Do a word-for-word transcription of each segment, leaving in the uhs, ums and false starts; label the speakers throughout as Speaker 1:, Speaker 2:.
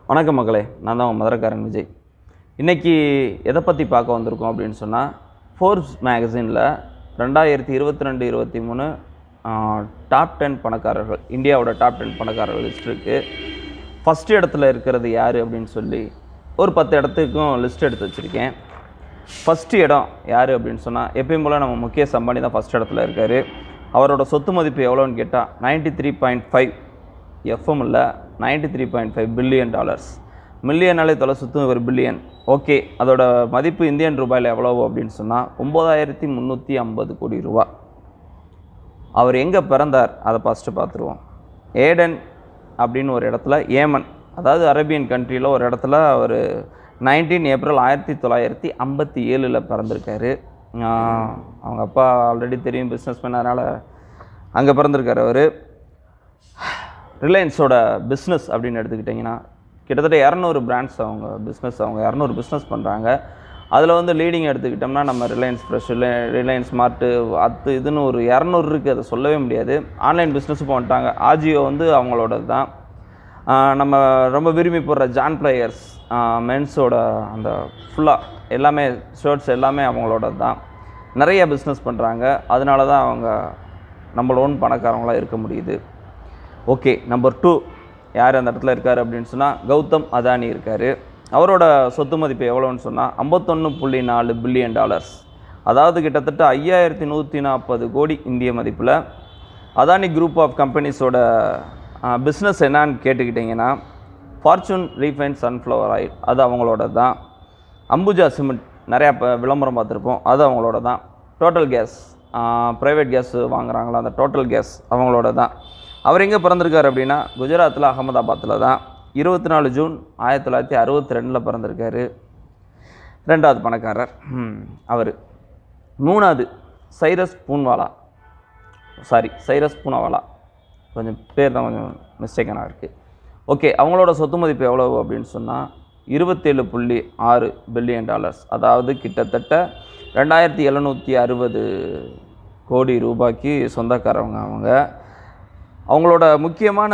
Speaker 1: வணக்கம் மக்களே, நான் தான் மதுரக்காரன் விஜய். இன்றைக்கி எதை பற்றி பார்க்க வந்திருக்கோம் அப்படின்னு சொன்னால், ஃபோர்ப்ஸ் மேகசினில் ரெண்டாயிரத்தி இருபத்தி ரெண்டு இருபத்தி மூணு டாப் டென் பணக்காரர்கள், இந்தியாவோட டாப் டென் பணக்காரர்கள் லிஸ்ட் இருக்குது. ஃபஸ்ட் இடத்துல இருக்கிறது யார் அப்படின்னு சொல்லி ஒரு பத்து இடத்துக்கும் லிஸ்ட் எடுத்து வச்சுருக்கேன். ஃபஸ்ட்டு இடம் யார் அப்படின்னு சொன்னால், எப்பயும் போல் நம்ம முகேஷ் அம்பானி தான் ஃபஸ்ட் இடத்துல இருக்கார். அவரோட சொத்து மதிப்பு எவ்வளோன்னு கேட்டால் நைன்ட்டி த்ரீ பாயிண்ட் ஃபைவ் எஃப்எம்மில் ninety three point five billion dollars. மில்லியனாலே தொலை சுற்றும் ஒரு பில்லியன். ஓகே, அதோட மதிப்பு இந்தியன் ரூபாயில் எவ்வளவு அப்படின்னு சொன்னால் ஒம்பதாயிரத்தி முந்நூற்றி ஐம்பது கோடி ரூபா. அவர் எங்கே பிறந்தார் அதை ஃபஸ்ட்டு பார்த்துருவோம். ஏடன் அப்படின்னு ஒரு இடத்துல, ஏமன் அதாவது அரேபியன் கண்ட்ரியில் ஒரு இடத்துல அவர் நைன்டீன் ஏப்ரல் ஆயிரத்தி தொள்ளாயிரத்தி ஐம்பத்தி ஏழில் பிறந்திருக்காரு. அவங்க அப்பா ஆல்ரெடி தெரியும், பிஸ்னஸ்மேன், அதனால் அங்கே பிறந்திருக்கார் அவர். ரிலையன்ஸோட பிஸ்னஸ் அப்படின்னு எடுத்துக்கிட்டிங்கன்னா கிட்டத்தட்ட இரநூறு பிராண்ட்ஸ் அவங்க பிஸ்னஸ் அவங்க இரநூறு பிஸ்னஸ் பண்ணுறாங்க. அதில் வந்து லீடிங் எடுத்துக்கிட்டோம்னா நம்ம ரிலையன்ஸ் ஃப்ரெஷ், ரிலையன்ஸ் ஸ்மார்ட்டு, அது இதுன்னு ஒரு இரநூறு இருக்குது, அதை சொல்லவே முடியாது. ஆன்லைன் பிஸ்னஸும் பண்ணிட்டாங்க. ஆஜியோ வந்து அவங்களோட தான். நம்ம ரொம்ப விரும்பி போடுற ஜான் பிளேயர்ஸ் மென்ஸோட அந்த ஃபுல்லாக எல்லாமே ஷர்ட்ஸ் எல்லாமே அவங்களோட தான். நிறைய பிஸ்னஸ் பண்ணுறாங்க. அதனால தான் அவங்க நம்மளோட பணக்காரங்களாக இருக்க முடியுது. ஓகே, நம்பர் டூ யார் அந்த இடத்துல இருக்கார் அப்படின்னு சொன்னால் கௌதம் அதானி இருக்கார். அவரோட சொத்து மதிப்பு எவ்வளோன்னு சொன்னால் ஐம்பத்தொன்று புள்ளி நாலு பில்லியன் டாலர்ஸ், அதாவது கிட்டத்தட்ட ஐயாயிரத்தி நூற்றி நாற்பது கோடி இந்திய மதிப்பில். அதானி குரூப் ஆஃப் கம்பெனிஸோட பிஸ்னஸ் என்னான்னு கேட்டுக்கிட்டிங்கன்னா ஃபார்ச்சூன் ரீஃபைன் சன்ஃப்ளவர் ஆயில், அது அவங்களோட தான். அம்புஜா சிமெண்ட் நிறையா இப்போ விளம்பரம் பார்த்துருப்போம், அது அவங்களோட தான். டோட்டல் கேஸ், ப்ரைவேட் கேஸ் வாங்குகிறாங்களா, அந்த டோட்டல் கேஸ் அவங்களோட தான். அவர் எங்கே பிறந்திருக்கார் அப்படின்னா குஜராத்தில் அகமதாபாத்தில் தான். இருபத்தி நாலு ஜூன் ஆயிரத்தி தொள்ளாயிரத்தி அறுபத்தி ரெண்டில் பிறந்திருக்காரு. ரெண்டாவது பணக்காரர் அவர். மூணாவது சைரஸ் பூன்வாலா, சாரி சைரஸ் பூனாவாலா, கொஞ்சம் பேர் தான் கொஞ்சம் மிஸ்டேக்கான இருக்குது. ஓகே, அவங்களோட சொத்து மதிப்பு எவ்வளவு அப்படின்னு சொன்னால் இருபத்தேழு புள்ளி ஆறு பில்லியன் டாலர்ஸ், அதாவது கிட்டத்தட்ட ரெண்டாயிரத்தி எழுநூற்றி அறுபது கோடி ரூபாய்க்கு சொந்தக்காரவங்க அவங்க. அவங்களோட முக்கியமான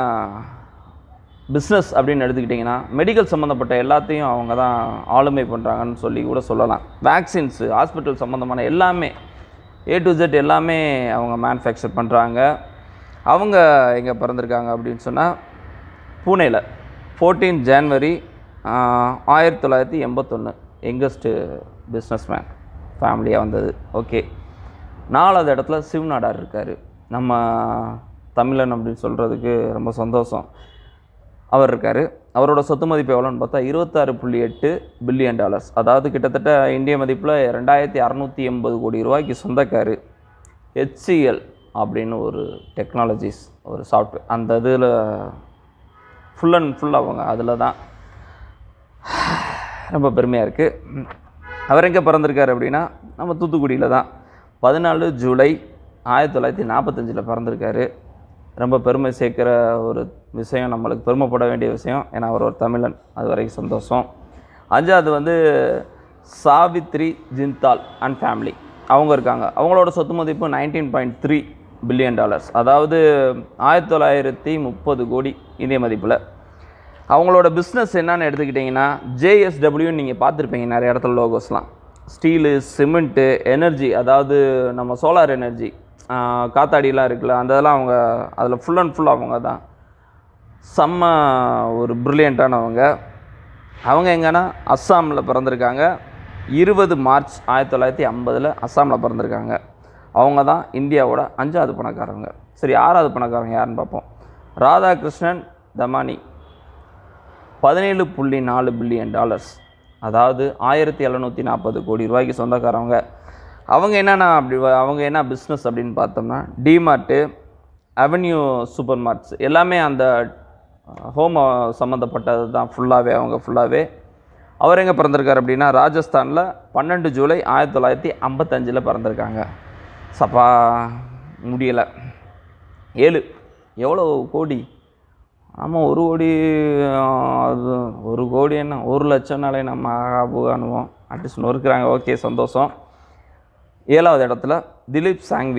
Speaker 1: பிஸ்னஸ் அப்படின்னு எடுத்துக்கிட்டிங்கன்னா மெடிக்கல் சம்மந்தப்பட்ட எல்லாத்தையும் அவங்க தான் ஆளுமை பண்ணுறாங்கன்னு சொல்லி கூட சொல்லலாம். வேக்சின்ஸு, ஹாஸ்பிட்டல் சம்மந்தமான எல்லாமே ஏ டு ஜெட் எல்லாமே அவங்க மேனுஃபேக்சர் பண்ணுறாங்க. அவங்க எங்கே பிறந்திருக்காங்க அப்படின்னு சொன்னால் பூனேயில் ஃபோர்டீன் ஜான்வரி ஆயிரத்தி தொள்ளாயிரத்தி எண்பத்தொன்று யங்கஸ்ட்டு பிஸ்னஸ்மேன் ஃபேமிலியாக வந்தது. ஓகே, நாலாவது இடத்துல சிவநாடார் இருக்கார். நம்ம தமிழன் அப்படின்னு சொல்கிறதுக்கு ரொம்ப சந்தோஷம். அவர் இருக்கார். அவரோட சொத்து மதிப்பு எவ்வளோன்னு பார்த்தா இருபத்தாறு புள்ளி எட்டு பில்லியன் டாலர்ஸ், அதாவது கிட்டத்தட்ட இந்திய மதிப்பில் ரெண்டாயிரத்தி அறநூற்றி எண்பது கோடி ரூபாய்க்கு சொந்தக்கார். ஹெச்சிஎல் அப்படின்னு ஒரு டெக்னாலஜிஸ், ஒரு சாஃப்ட்வேர், அந்த இதில் ஃபுல் அண்ட் ஃபுல் அவங்க அதில் தான். ரொம்ப பெருமையாக இருக்குது. அவர் எங்கே பிறந்திருக்காரு அப்படின்னா நம்ம தூத்துக்குடியில் தான். பதினாலு ஜூலை ஆயிரத்தி தொள்ளாயிரத்தி நாற்பத்தஞ்சில் பிறந்திருக்காரு. ரொம்ப பெருமை சேர்க்குற ஒரு விஷயம், நம்மளுக்கு பெருமைப்பட வேண்டிய விஷயம். ஏன்னா அவர் ஒரு தமிழன், அது வரைக்கும் சந்தோஷம். அஞ்சாவது வந்து சாவித்ரி ஜிந்தால் அண்ட் ஃபேமிலி, அவங்க இருக்காங்க. அவங்களோட சொத்து மதிப்பு nineteen point three billion dollars, அதாவது ஆயிரத்தி தொள்ளாயிரத்தி முப்பது கோடி இந்திய மதிப்பில். அவங்களோட பிஸ்னஸ் என்னன்னு எடுத்துக்கிட்டிங்கன்னா ஜேஎஸ்டபிள்யூன்னு நீங்கள் பார்த்துருப்பீங்க நிறைய இடத்துல லோகோஸ்லாம். ஸ்டீலு, சிமெண்ட்டு, எனர்ஜி, அதாவது நம்ம சோலார் எனர்ஜி, காத்தாடிலாம் இருக்குல்ல, அந்த இதெல்லாம் அவங்க அதில் ஃபுல் அண்ட் ஃபுல் அவங்க தான். செம்ம ஒரு ப்ரில்லியண்ட்டானவங்க. அவங்க எங்கன்னா அஸ்ஸாமில் பிறந்திருக்காங்க. இருபது மார்ச் ஆயிரத்தி தொள்ளாயிரத்தி ஐம்பதில் அஸ்ஸாமில் பிறந்திருக்காங்க. அவங்க தான் இந்தியாவோட அஞ்சாவது பணக்காரங்க. சரி, ஆறாவது பணக்காரங்க யாருன்னு பார்ப்போம். ராதாகிருஷ்ணன் தமானி, பதினேழு புள்ளி நாலு பில்லியன் டாலர்ஸ், அதாவது ஆயிரத்தி எழுநூற்றி நாற்பது கோடி ரூபாய்க்கு சொந்தக்காரவங்க. அவங்க என்னென்னா அப்படி அவங்க என்ன பிஸ்னஸ் அப்படின்னு பார்த்தோம்னா டிமார்ட்டு, அவென்யூ சூப்பர் மார்ட்ஸ் எல்லாமே அந்த ஹோம் சம்மந்தப்பட்டது தான் ஃபுல்லாகவே அவங்க ஃபுல்லாகவே. அவர் எங்கே பிறந்திருக்கார் அப்படின்னா ராஜஸ்தானில் பன்னெண்டு ஜூலை ஆயிரத்தி தொள்ளாயிரத்தி ஐம்பத்தஞ்சில் பிறந்திருக்காங்க. சப்பா முடியலை. ஏழு எவ்வளோ கோடி? ஆமாம், ஒரு கோடி. அது ஒரு கோடி என்ன ஒரு லட்சம்னாலே நம்ம ஆகாபுகானுவோம். அட்லீஸ்ட் நொறுக்கிறாங்க. ஓகே, சந்தோஷம். ஏழாவது இடத்துல Dilip Sanghvi,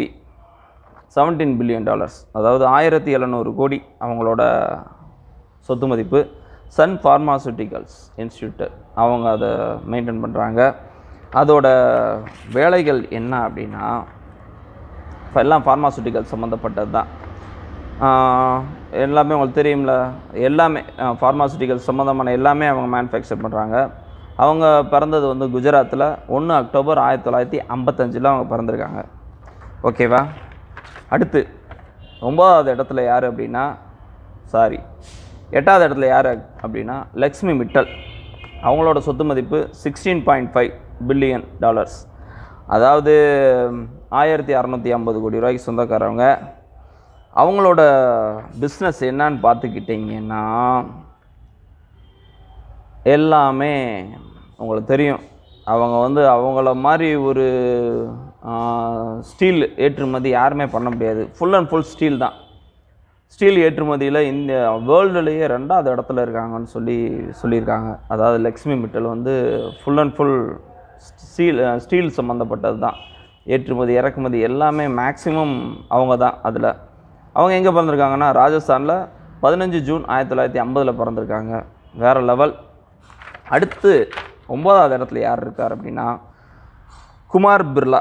Speaker 1: seventeen billion dollars, அதாவது ஆயிரத்தி எழுநூறு கோடி அவங்களோட சொத்து மதிப்பு. சன் ஃபார்மாசூட்டிகல்ஸ் இன்ஸ்டியூட் அவங்க அதை மெயின்டைன் பண்ணுறாங்க. அதோட வேலைகள் என்ன அப்படின்னா எல்லாம் ஃபார்மாசூட்டிகல் சம்மந்தப்பட்டது தான். எல்லாமே உங்களுக்கு தெரியும்ல, எல்லாமே ஃபார்மாசூட்டிகல் சம்மந்தமான எல்லாமே அவங்க மேனுஃபேக்சர் பண்ணுறாங்க. அவங்க பிறந்தது வந்து குஜராத்தில் ஒன்று அக்டோபர் ஆயிரத்தி தொள்ளாயிரத்தி ஐம்பத்தஞ்சில் அவங்க பிறந்திருக்காங்க. ஓகேவா? அடுத்து ஒம்பதாவது இடத்துல யார் அப்படின்னா சாரி எட்டாவது இடத்துல யார் அப்படின்னா லக்ஷ்மி மிட்டல். அவங்களோட சொத்து மதிப்பு sixteen point five billion dollars, அதாவது ஆயிரத்தி அறநூற்றி ஐம்பது கோடி ரூபாய்க்கு சொந்தக்காரவங்க. அவங்களோட பிஸ்னஸ் என்னான்னு பார்த்துக்கிட்டிங்கன்னா எல்லாமே உங்களுக்கு தெரியும். அவங்க வந்து அவங்கள மாதிரி ஒரு ஸ்டீல் ஏற்றுமதி யாருமே பண்ண முடியாது. ஃபுல் அண்ட் ஃபுல் ஸ்டீல் தான். ஸ்டீல் ஏற்றுமதியில் இந்த வேர்ல்டுலேயே ரெண்டாவது இடத்துல இருக்காங்கன்னு சொல்லி சொல்லியிருக்காங்க. அதாவது லக்ஷ்மி மிட்டல் வந்து full and full steel steel சம்மந்தப்பட்டது தான். ஏற்றுமதி இறக்குமதி எல்லாமே மேக்ஸிமம் அவங்க தான். அதில் அவங்க எங்கே பிறந்திருக்காங்கன்னா ராஜஸ்தானில் பதினஞ்சு ஜூன் ஆயிரத்தி தொள்ளாயிரத்தி ஐம்பதில் பிறந்திருக்காங்க. வேறு லெவல். அடுத்து ஒம்பதாவது இடத்துல யார் இருக்கார் அப்படின்னா Kumar Birla.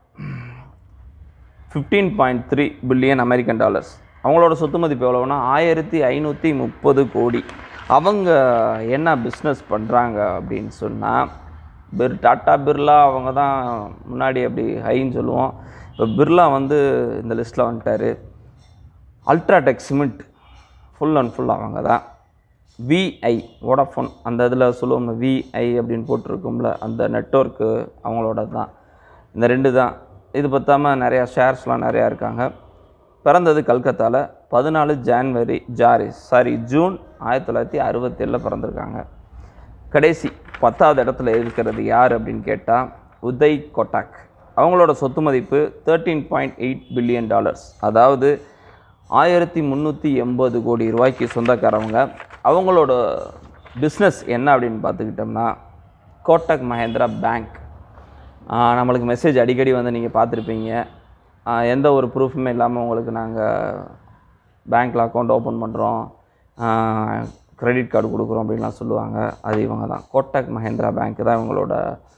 Speaker 1: Fifteen point three billion American dollars. அவங்களோட சொத்து மதிப்பு எவ்வளோன்னா ஆயிரத்தி ஐநூற்றி முப்பது கோடி. அவங்க என்ன பிஸ்னஸ் பண்ணுறாங்க அப்படின்னு சொன்னால் பிர் டாட்டா பிர்லா அவங்க தான் முன்னாடி அப்படி ஹைன்னு சொல்லுவோம். இப்போ பிர்லா வந்து இந்த லிஸ்ட்டில் வந்துட்டார். UltraTech cement full and full அவங்க தான். விஐ வோடாஃபோன் அந்த இதில் சொல்லுவோம்ல விஐ அப்படின்னு போட்டிருக்கோம்ல, அந்த நெட்வொர்க்கு அவங்களோட தான். இந்த ரெண்டு தான். இது பற்றாமல் நிறையா ஷேர்ஸ்லாம் நிறையா இருக்காங்க. பிறந்தது கல்கத்தாவில் பதினாலு ஜான்வரி ஜாரி சாரி ஜூன் ஆயிரத்தி தொள்ளாயிரத்தி அறுபத்தேழில் பிறந்திருக்காங்க. கடைசி பத்தாவது இடத்துல இருக்கிறது யார் அப்படின்னு கேட்டால் உதய் கோட்டாக். அவங்களோட சொத்து மதிப்பு thirteen point eight billion dollars, அதாவது ஆயிரத்தி முந்நூற்றி எண்பது கோடி ரூபாய்க்கு சொந்தக்காரவங்க. அவங்களோட பிஸ்னஸ் என்ன அப்படின்னு பார்த்துக்கிட்டோம்னா கோட்டக் மஹேந்திரா பேங்க். நம்மளுக்கு மெசேஜ் அடிக்கடி வந்து நீங்கள் பார்த்துருப்பீங்க. எந்த ஒரு ப்ரூஃபுமே இல்லாமல் உங்களுக்கு நாங்கள் பேங்க்கில் அக்கௌண்ட் ஓப்பன் பண்ணுறோம், கிரெடிட் கார்டு கொடுக்குறோம் அப்படின்லாம் சொல்லுவாங்க. அது இவங்க தான். கோட்டக் மஹேந்திரா பேங்க் தான் இவங்களோட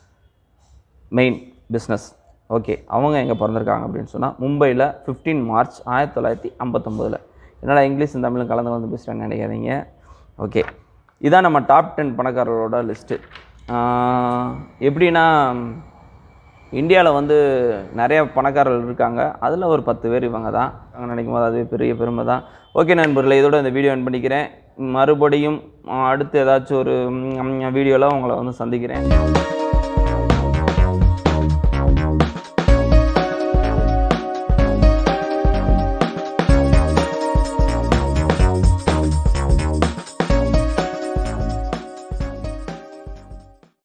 Speaker 1: மெயின் பிஸ்னஸ். ஓகே, அவங்க எங்கே பிறந்திருக்காங்க அப்படின்னு சொன்னால் மும்பையில் ஃபிஃப்டீன் மார்ச் ஆயிரத்தி தொள்ளாயிரத்தி ஐம்பத்தொம்போதில். என்னால் இங்கிலீஷும் தமிழும் கலந்து வந்து பேசுகிறேன்னு நினைக்காதீங்க. ஓகே, இதான் நம்ம டாப் டென் பணக்காரர்களோட லிஸ்ட்டு. எப்படின்னா இந்தியாவில் வந்து நிறைய பணக்காரர்கள் இருக்காங்க. அதில் ஒரு பத்து பேர் இவங்க தான். நாங்கள் நினைக்கும் போது அதுவே பெரிய பெருமை தான். ஓகே நண்பர்களே, இதோட இந்த வீடியோ என் பண்ணிக்கிறேன். மறுபடியும் அடுத்து ஏதாச்சும் ஒரு வீடியோவில் உங்களை வந்து சந்திக்கிறேன்.